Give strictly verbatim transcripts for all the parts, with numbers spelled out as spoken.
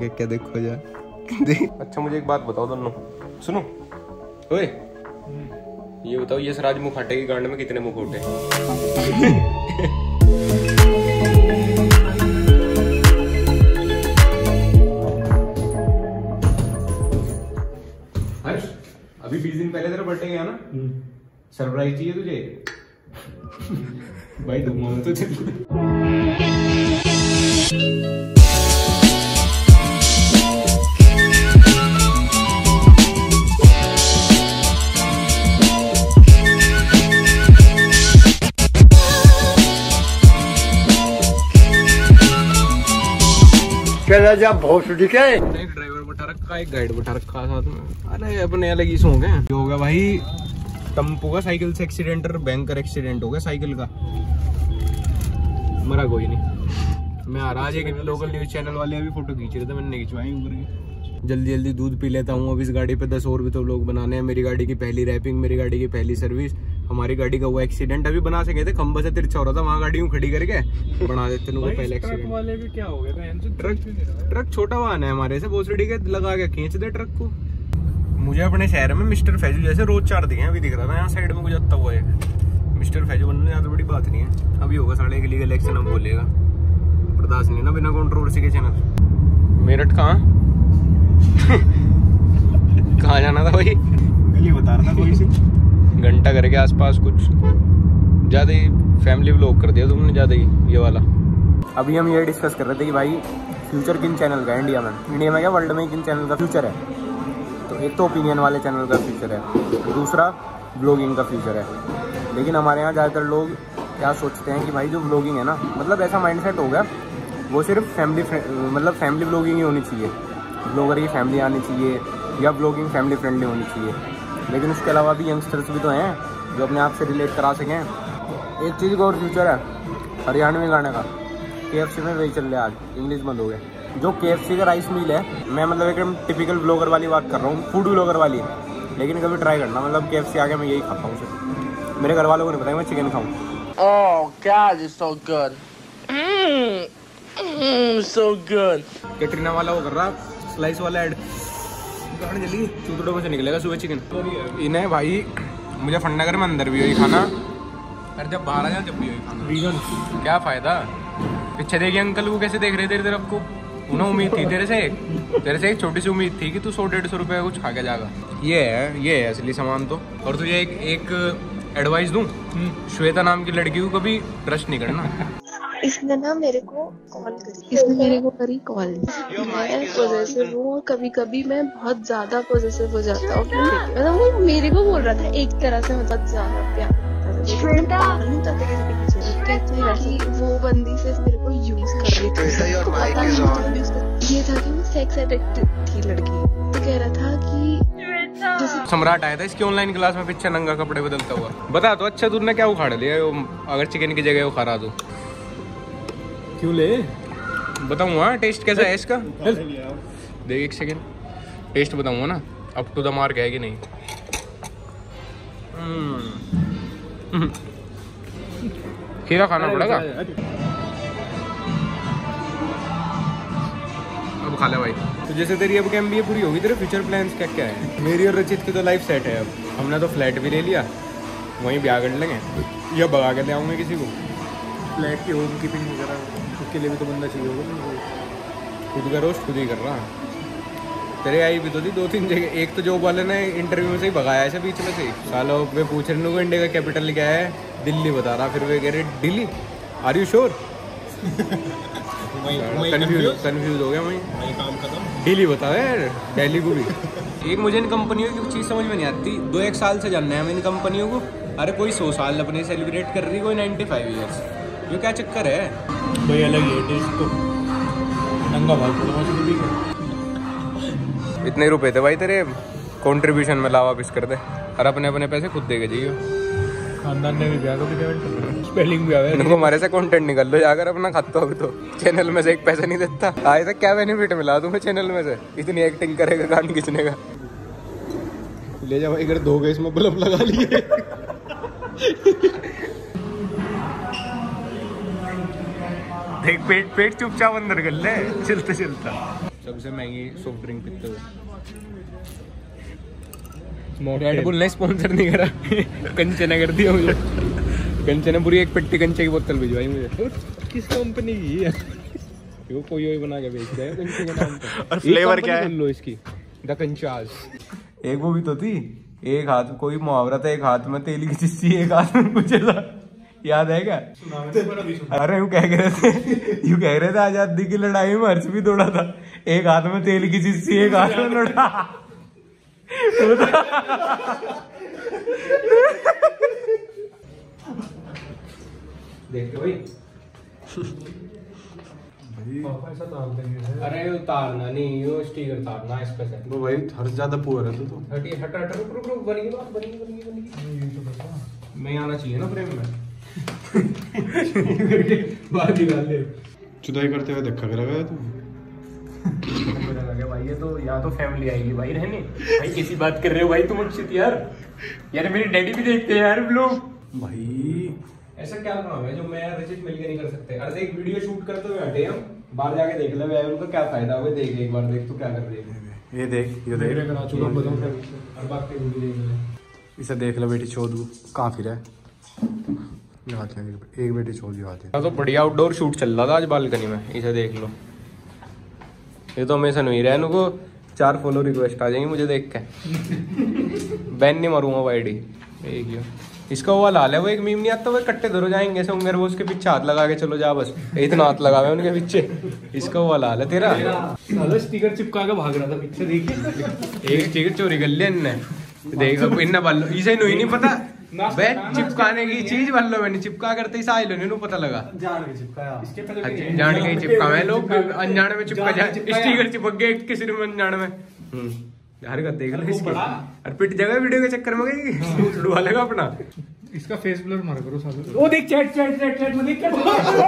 क्या क्या देखो जा। अच्छा मुझे एक बात बताओ दोनों, सुनो ओए, ये बताओ ये सराज मुखौटे की गांड में कितने मुखौटे? हर्ष अभी बीस दिन पहले तेरा बर्थडे गया ना, सरप्राइज चाहिए तुझे? भाई दूंगा तो चल। क्या जा बहुत ठीक है। एक ड्राइवर बैठा रखा, एक गाइड बैठा रखा साथ में। अरे अपने अलग ही सो गए। जो हो गया भाई, टम्पू का साइकिल से एक्सीडेंट और भयंकर एक्सीडेंट हो गया साइकिल का। मरा कोई नहीं। मैं आ रहा आज एक लोकल न्यूज चैनल वाले अभी फोटो खींच रहे थे, मैंने खिंचवाई ऊपर की। जल्दी जल्दी दूध पी लेता हूँ अब इस गाड़ी पे। दस और भी तो लोग बनाने हैं। मेरी गाड़ी की पहली रैपिंग, मेरी गाड़ी की पहली सर्विस। हमारी गाड़ी का हुआ एक्सीडेंट, अभी बना सके थे खंबा से तिरछा हो रहा था, वहाँ गाड़ी यूं खड़ी करके बना देते लोगों को पहले एक्सीडेंट वाले भी। क्या हो गया? ट्रक ट्रक छोटा वाहन है हमारे से, भोसड़ी के लगा के खींच दे ट्रक को। मुझे अपने शहर में मिस्टर फैजू जैसे रोज चार दिए हैं। अभी दिख रहा था यहाँ साइड में गुजरता हुआ है। मिस्टर फैजू बनने ज्यादा बड़ी बात नहीं है। अभी होगा साढ़े के लिए इलेक्शन, अब बोलेगा बर्दाश्त नहीं ना बिना कंट्रोवर्सी के चैनल। मेरठ कहाँ कहाँ जाना था भाई? गली बता रहा था कोई सी, घंटा घर के आसपास कुछ। ज्यादा ही फैमिली व्लॉग कर दिया तुमने, ज्यादा ही ये वाला। अभी हम ये डिस्कस कर रहे थे कि भाई फ्यूचर किन चैनल का है इंडिया में। इंडिया में क्या वर्ल्ड में किन चैनल का फ्यूचर है? तो एक तो ओपिनियन वाले चैनल का फ्यूचर है, दूसरा ब्लॉगिंग का फ्यूचर है। लेकिन हमारे यहाँ ज़्यादातर लोग क्या सोचते हैं कि भाई जो ब्लॉगिंग है ना, मतलब ऐसा माइंडसेट हो गया वो सिर्फ फैमिली मतलब फैमिली ब्लॉगिंग ही होनी चाहिए, ब्लॉगर की फैमिली आनी चाहिए, या ब्लॉगिंग फैमिली फ्रेंडली होनी चाहिए। लेकिन उसके अलावा भी यंगस्टर्स भी तो हैं जो अपने आप से रिलेट करा सकें। एक चीज़ का और फ्यूचर है हरियाणवी गाने का। के एफ सी में वही चल रहा है आज, इंग्लिश बंद हो गया। जो के एफ सी का राइस मिल है, मैं मतलब एकदम टिपिकल ब्लॉगर वाली बात कर रहा हूँ, फूड ब्लॉगर वाली। लेकिन कभी ट्राई करना, मतलब के एफ सी आके मैं यही खाता हूँ उसे। मेरे घर वालों को नहीं पता मैं चिकन खाऊँ। Oh God, it's so good. Mmm, mmm, so good. Katrina वाला वो कर रहा स्लाइस वाला ऐड, गाड़ी जल्दी चूतड़ों में से निकलेगा सुबह चिकन। इन्हें भाई मुझे फंडागर में अंदर भी वही खाना, और जब बाहर आ जाए जब भी वही खाना। वीगन क्या फायदा? पीछे देखिए अंकल वो कैसे देख रहे तेरी तरफ को। उन्हें उम्मीद थी तेरे से, तेरे से एक छोटी सी उम्मीद थी कि तू सौ डेढ़ सौ रुपये कुछ खा के जाएगा। ये है ये है असली सामान तो। और तुझे एक एक एडवाइस दूं, श्वेता नाम की लड़की को कभी ट्रस्ट नहीं करना। इसने ना मेरे को कॉल करी इसने मेरे को करी कॉल मैं पॉजेसिव हूँ और कभी कभी मैं बहुत ज्यादा पॉजेसिव हो जाता हूँ। मतलब वो मेरे को बोल रहा था एक तरह से, मतलब ज्यादा प्यार कि वो बंदी सिर्फ मेरे को यूज कर रही थी। ये था कि वो सेक्स एडिक्टेड थी लड़की। तो कह रहा था कि सम्राट आया था इसकी ऑनलाइन क्लास में, पीछे नंगा कपड़े बदलता हुआ। बता तो अच्छा तूने क्या उखाड़ लिया अगर चिकन की जगह वो खा रहा तो? क्यों ले बताऊंगा टेस्ट कैसा है इसका। देख एक सेकेंड टेस्ट बताऊंगा ना, अप टू द मार्क है कि नहीं। खीरा खाना पड़ेगा अब, खा ले भाई। तो जैसे तेरी अब एम बी ए पूरी होगी, तेरे फ्यूचर प्लान्स क्या क्या है? मेरी और रचित की तो लाइफ सेट है। अब हमने तो फ्लैट भी ले लिया, वहीं ब्याह कर लेंगे या भगा के ले आऊँगे किसी को। फ्लैट की होम कीपिंग वगैरह उसके लिए भी तो बंदा चाहिए होगा। खुद का रोस्ट खुद ही कर रहा। तेरे आई भी तो थी दो तीन जगह। एक तो जॉब वाले ने इंटरव्यू में से ही भगाया ऐसे बीच में से। सालों में पूछ रहे को इंडिया का कैपिटल क्या है, दिल्ली बता रहा। फिर वे कह रहे Delhi, are you sure? Confuse confuse हो गया वहीं। काम खत्म, दिल्ली बताओ यार, दिल्ली को भी। एक मुझे इन कंपनियों की चीज़ समझ में नहीं आती। दो एक साल से जानना है हम इन कंपनियों को। अरे कोई सौ साल अपने सेलिब्रेट कर रही, कोई नाइन्टी फाइव ईयर्स। ये क्या चक्कर है भाई? अलग है टेस्ट तो। नंगा भाई इतने रुपए थे भाई तेरे कंट्रीब्यूशन में, ला वापिस कर दे। और अपने अपने पैसे खुद दे के जाइए। खानदान ने भी ब्याह को भी पेमेंट स्पेलिंग भी आवे। इनको हमारे से कंटेंट निकाल लो जाकर अपना खाता हो तो। चैनल में से एक पैसा नहीं देता। आज तक क्या बेनिफिट मिला तुम्हें चैनल में से? इतनी एक्टिंग करेगा गान खींचने का। ले जा भाई इधर दो गए इसमें बल्ब लगा लिए। देख पेट पेट चुपचाप अंदर कर ले चलते चलता। सबसे महंगी सॉफ्ट ड्रिंक पीते हुए। रेड बुल ने स्पॉन्सर नहीं करा, कंचे ने कर दिया मुझे। कंचे ने पूरी एक पेटी कंचे की बोतल भिजवाई मुझे। किस कंपनी की है? वो कोई वही बना के बेच रहा है कंचे के नाम पे। और फ्लेवर क्या है? लो इसकी द कंचास। एक वो भी तो थी, एक हाथ कोई मुहावरा था, एक हाथ में तेल की चिस्सी, एक हाथ में कुछ ऐसा, याद है क्या? अरे यूँ कह रहे थे, यूँ कह रहे थे आजादी की लड़ाई में हर्ष भी दौड़ा था, एक हाथ में तेल की चिस्सी, एक हाथ में लड़ा। देखते भाई, अरे उतारना नहीं, वो स्टिकर उतारना इस पे से। वो भाई हर ज्यादा पुअर है तो तो हटी हटा हटा रुक रुक रुक, बनेगी बात, बनेगी बनेगी बनेगी। मैं आना चाहिए ना प्रेम में। बात निकाल दे। चुदाई करते हुए देखा करेगा तू। भाई ये तो यहाँ तो फैमिली आएगी भाई रहने। भाई कैसी बात कर रहे हो भाई तुम अक्षित यार? यार मेरी डैडी भी देखते हैं यार लोग। भाई ऐसा क्या काम है जो मैं रचित मिलकर नहीं कर सकते? अरे एक वीडियो शूट करते हुए हटे हम, बाहर जाके देख ले भाई उनका क्या फायदा होगा। देख एक बार देख तो क्या कर रहे हैं। ये देख, ये देख और बाकी वीडियो देख ले। इसे देख लो बेटी छोड़ दू कहाँ फिर है। एक बेटी छोड़ दी बात है। तो बढ़िया आउटडोर शूट चल रहा था आज बालकनी में, इसे देख लो। ये तो हमेशा नहीं रहा है, इनको चार फॉलो रिक्वेस्ट आ जाएंगी मुझे देख के। बैन नहीं मारूंगा वो आईडी। एक ही इसका वो लाल है, वो एक मीम नहीं आता, वो कट्टे धरो जाएंगे ऐसे उंगर, वो उसके पीछे हाथ लगा के चलो जा, बस इतना हाथ लगा हुआ उनके पीछे। इसका वो लाल है तेरा। स्टिकर चिपका के भाग रहा था पीछे, देखिए एक स्टिकर चोरी कर लिया इनने। देख इन्ना बालो इसे नहीं नहीं पता बे चिपकाने की चीज बन लो, मैंने चिपका करते ही साहिल नहीं पता लगा। जान के चिपकाया, इसके पहले जान के चिपका मैं लोग अनजाने में चिपका जाए, स्टिकर चिपक गए किसी में अनजाने में। हरकत देख लो इसकी, और पिट जगह वीडियो के चक्कर में गई छुड़वा लेगा अपना। इसका फेस ब्लर मार करो साले। ओ देख चैट चैट चैट चैट में देख क्या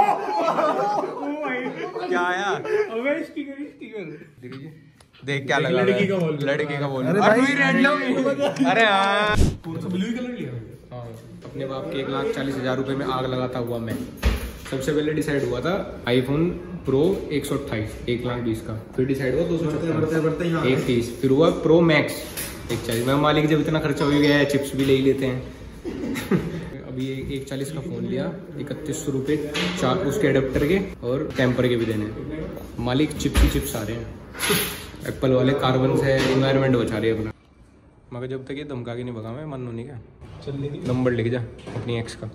क्या आया? अबे स्टिकर स्टिकर देख क्या लगा, लड़की का बोल, लड़की का बोल। अरे भाई अरे हाँ ब्लू कलर लिया अपने बाप के एक लाख चालीस हजार रुपए में आग लगाता हुआ मैं। सबसे पहले डिसाइड हुआ था आईफोन प्रो एक सौ अट्ठाईस एक लाख बीस का, फिर डिसाइड हुआ दो सौ एक तीस, फिर हुआ प्रो मैक्स एक चालीस। मैं मालिक जब इतना खर्चा हो गया है चिप्स भी ले ही लेते हैं। अभी एक चालीस का फोन लिया, इकतीस सौ रुपये चार उसके एडेप्टर के और टेम्पर के भी देने। मालिक चिप्स ही चिप्स आ रहे हैं। एप्पल वाले कार्बन से इन्वायरमेंट बचा रहे हैं अपना। मगर जब तक ये धमका के नहीं भगा मैं मन नहीं क्या नंबर लिख जा अपनी एक्स का।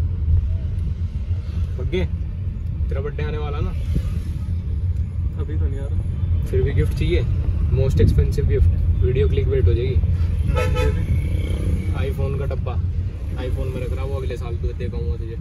बग्गे तेरा बर्थडे आने वाला ना, अभी तो नहीं आ रहा, फिर भी गिफ्ट चाहिए। Most expensive gift, video click wait हो जाएगी। आईफोन का डब्बा आईफोन में रख रहा, वो अगले साल तो दे पाऊंगा तुझे।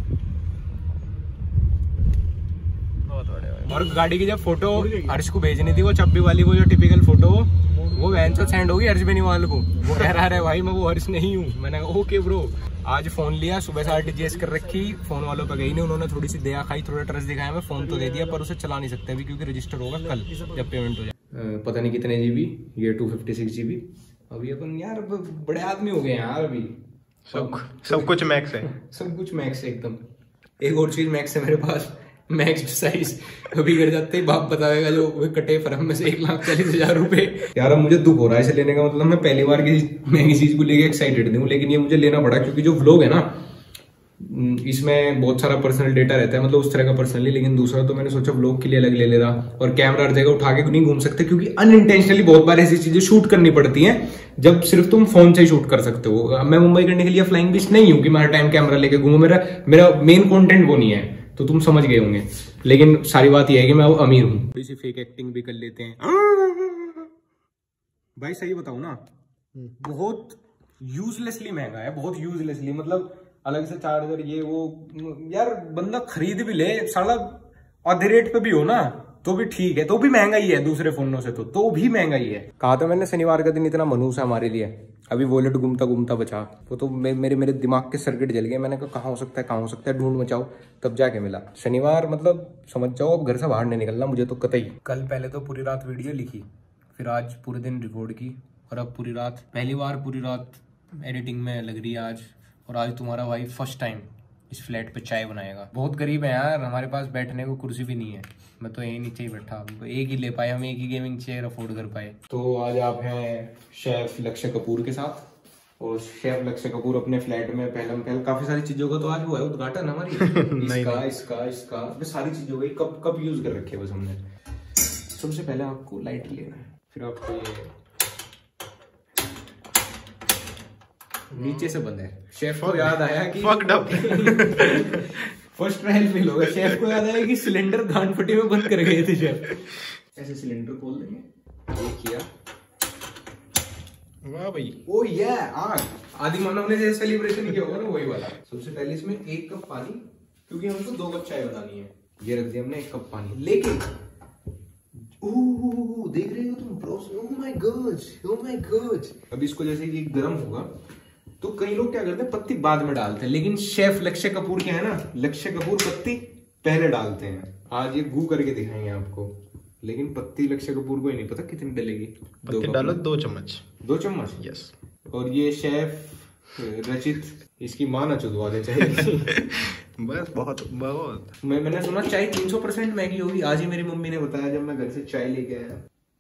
और गाड़ी की जब फोटो हर्ष को भेजनी थी, वो चब्बी वाली वो जो टिपिकल फोटो वो वैन से सेंड होगी हर्ष बेनीवाल को। वो कह रहा है भाई मैं वो हर्ष नहीं हूँ। मैंने कहा ओके ब्रो। आज फोन लिया, सुबह से आरटीजीएस कर रखी, फोन वालों पे गई नहीं, उन्होंने थोड़ी सी दया खाई, थोड़ा ट्रस्ट दिखाया, मैं फोन तो दे दिया पर उसे चला नहीं सकते अभी क्योंकि रजिस्टर होगा कल जब पेमेंट हो जाए। पता नहीं कितने जीबी, ये टू फिफ्टी सिक्स जीबी। अभी अपन यार बड़े आदमी हो गए यार, अभी सब सब कुछ मैक्स है, सब कुछ मैक्स है एकदम। एक और चीज मैक्स है मेरे पास, मैक्स साइज। अभी कर जाते ही बाप बताएगा जो वो कटे फर्म में से एक लाख चालीस हजार रुपए। यार अब मुझे दुख हो रहा है इसे लेने का, मतलब मैं पहली बार किसी महंगी चीज को लेके एक्साइटेड नहीं हूँ, लेकिन ये मुझे लेना पड़ा क्योंकि जो व्लॉग है ना इसमें बहुत सारा पर्सनल डेटा रहता है, मतलब उस तरह का पर्सनली। लेकिन दूसरा तो मैंने सोचा व्लॉग के लिए अलग ले ले रहा, और कैमरा हर जगह उठा के नहीं घूम सकते क्योंकि अनइंटेंशनली बहुत बार ऐसी चीजें शूट करनी पड़ती हैं जब सिर्फ तुम फोन से ही शूट कर सकते हो। मैं मुंबई करने के लिए फ्लाइंग बीच नहीं हूँ कि मैं हर टाइम कैमरा लेके घूमूं, मेरा मेरा मेन कंटेंट वो नहीं है, तो तुम समझ गए होंगे। लेकिन सारी बात यह है कि मैं वो अमीर हूँ, थोड़ी सी फेक एक्टिंग भी कर लेते हैं। भाई सही बताऊं ना, बहुत यूजलेसली महंगा है, बहुत यूजलेसली। मतलब अलग से चार्जर ये वो, यार बंदा खरीद भी ले साला आधे रेट पे भी हो ना तो भी ठीक है, तो भी महंगा ही है दूसरे फोनों से, तो तो भी महंगा ही है। कहा था मैंने शनिवार का दिन इतना मनूस है हमारे लिए, अभी वॉलेट घूमता घूमता बचा, वो तो मे, मेरे मेरे दिमाग के सर्किट जल गए। मैंने कहा कहाँ हो सकता है कहाँ हो सकता है, ढूंढ मचाओ, तब जाके मिला शनिवार। मतलब समझ जाओ अब घर से बाहर नहीं निकलना मुझे तो कतई। कल पहले तो पूरी रात वीडियो लिखी, फिर आज पूरे दिन रिकॉर्ड की, और अब पूरी रात पहली बार पूरी रात एडिटिंग में लग रही है आज। और आज तुम्हारा भाई फर्स्ट टाइम इस फ्लैट पे चाय बनाएगा। बहुत गरीब है यार, हमारे पास बैठने को कुर्सी भी नहीं है, मैं तो यही नीचे ही बैठा, तो एक ही ले पाए, हम एक ही गेमिंग चेयर अफोर्ड कर पाए। तो आज आप हैं शेफ लक्ष्य कपूर के साथ, और शेफ लक्ष्य कपूर अपने फ्लैट में पहले पहले काफी सारी चीजों का तो आज हुआ है उद्घाटन हमारी इसका इसका इसका सारी चीजों का कप कप यूज कर रखे बस हमने। सबसे पहले आपको लाइट लेना है, फिर आपको ये नीचे से बंद है। शेफ को याद आया कि फर्स्ट ट्रायल फेल होगा। शेफ को याद आया कि सिलेंडर गांड फटी में बंद कर गए थे शेफ। ऐसे सिलेंडर खोल देंगे, ये किया, वाह भाई, ओ ये आग आदि मानव ने जैसे सेलिब्रेशन किया होगा ना वही वाला। सबसे पहले इसमें एक कप पानी, क्योंकि हमको दो कप चाय बनानी है, ये रख दिया हमने एक कप पानी। लेकिन ओह देख रहे हो तुम bros, oh my God, oh my God. अब इसको जैसे ये गर्म होगा तो कई लोग क्या करते हैं पत्ती बाद में डालते हैं, लेकिन शेफ लक्ष्य कपूर क्या है ना, लक्ष्य कपूर पत्ती पहले डालते हैं। आज ये गू करके दिखाएंगे आपको, लेकिन पत्ती लक्ष्य कपूर को ही नहीं पता कितनी डलेगी। पत्ती डालो दो चम्मच, दो चम्मच यस। और ये शेफ रचित इसकी मां ना चुदवा दे चाहिए बस बहुत बहुत। मैं मैंने सुना चाय तीन सौ परसेंट महंगी होगी। आज ही मेरी मम्मी ने बताया जब मैं घर से चाय लेके आया।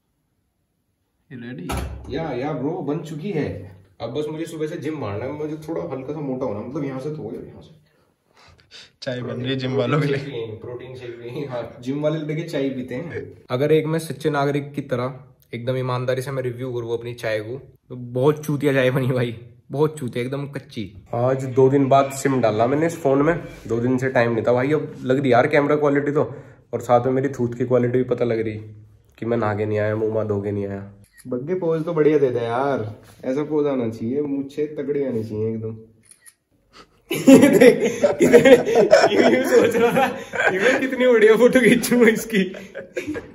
रेडी या या ब्रो बन चुकी है। अब बस मुझे सुबह से जिम मारना है, मुझे थोड़ा हल्का सा मोटा होना, मतलब यहाँ से तो हो यहाँ से चाय बन रही है जिम वालों के लिए, प्रोटीन शेक भी। हाँ जिम वाले लेके चाय पीते हैं। अगर एक मैं सच्चे नागरिक की तरह एकदम ईमानदारी से मैं रिव्यू करूँ अपनी चाय को, तो बहुत चूतिया चाय बनी भाई, बहुत चूतिया, एकदम कच्ची। आज दो दिन बाद सिम डाला मैंने इस फोन में, दो दिन से टाइम नहीं था भाई। अब लग रही यार कैमरा क्वालिटी तो, और साथ में मेरी थूथ की क्वालिटी भी पता लग रही कि मैं नहा के नहीं आया, मुँह धो के नहीं आया। बग्गे पोज तो बढ़िया देता है यार, ऐसा पोज आना चाहिए, मुझे तगड़ी आनी चाहिए एकदम। सोच रहा था कि मैं कितनी बढ़िया फोटो खींचूंगा इसकी।